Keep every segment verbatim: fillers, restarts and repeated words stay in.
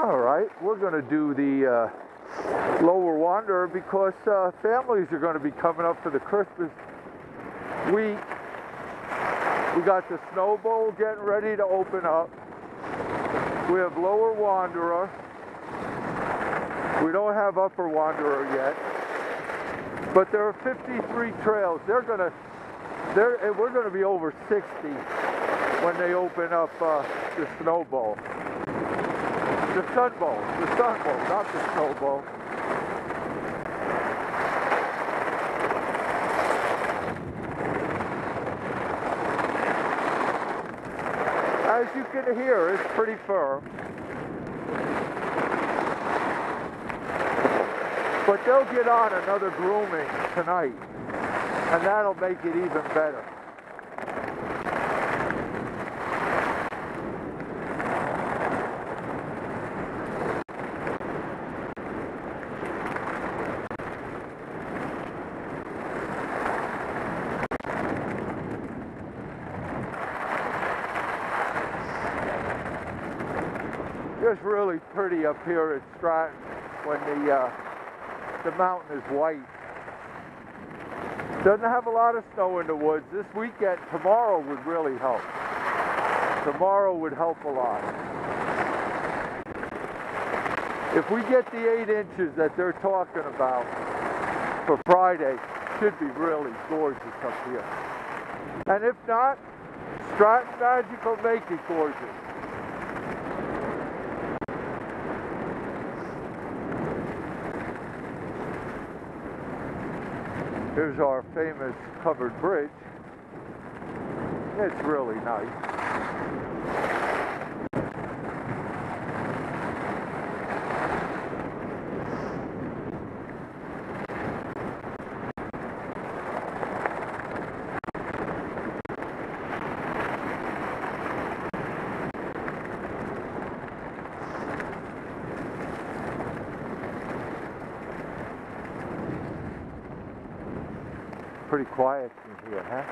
All right, we're going to do the uh, Lower Wanderer because uh, families are going to be coming up for the Christmas week. We got the Snow Bowl getting ready to open up. We have Lower Wanderer. We don't have Upper Wanderer yet. But there are fifty-three trails. They're going to, they're, we're going to be over sixty when they open up uh, the Snow Bowl. The Sun Bowl, the Sun Bowl, not the Snow Bowl. As you can hear, it's pretty firm. But they'll get on another grooming tonight, and that'll make it even better. It's really pretty up here at Stratton when the uh, the mountain is white. Doesn't have a lot of snow in the woods. This weekend, tomorrow would really help. Tomorrow would help a lot. If we get the eight inches that they're talking about for Friday, should be really gorgeous up here. And if not, Stratton Magic will make it gorgeous. Here's our famous covered bridge. It's really nice. Pretty quiet in here, huh?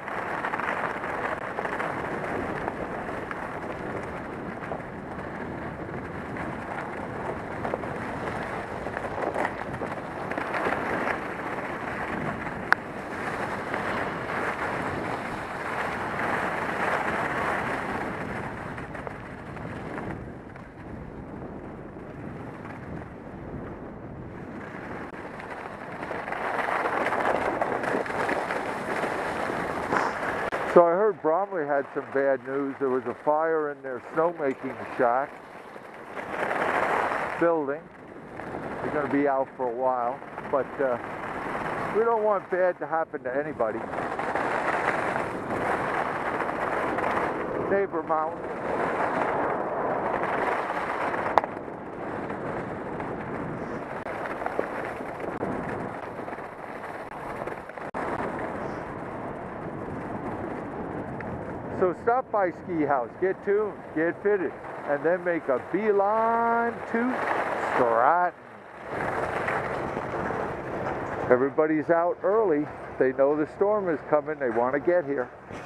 So I heard Bromley had some bad news. There was a fire in their snowmaking shack building. They're going to be out for a while, but uh, we don't want bad to happen to anybody. Neighbor Mountain. So stop by Ski House, get tuned, get fitted, and then make a beeline to Stratton. Everybody's out early. They know the storm is coming. They want to get here.